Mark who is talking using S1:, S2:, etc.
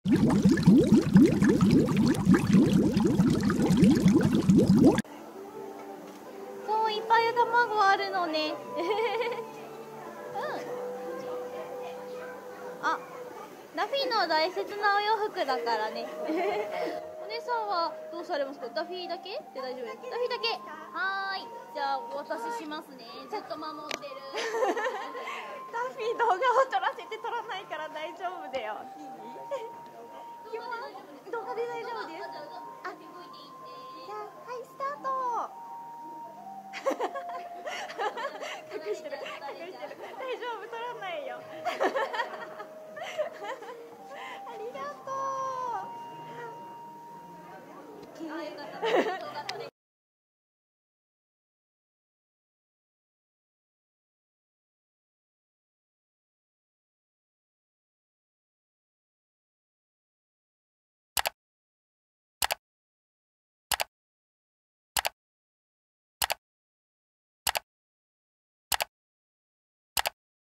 S1: そう、いっぱい卵あるのね。うん。あ、ダフィーの大切なお洋服だからね。お姉さんはどうされますか？ダフィーだけで大丈夫です。ダフィーだけ。はーい。じゃあお渡ししますね。ずっと守ってる。
S2: ダッフィー動画を撮らせて撮らないから大丈夫だよ。動画で大丈夫です。あ、じゃあはいスタート。隠してる。大丈夫、撮らないよ。ありがとう。
S1: あ、よかった。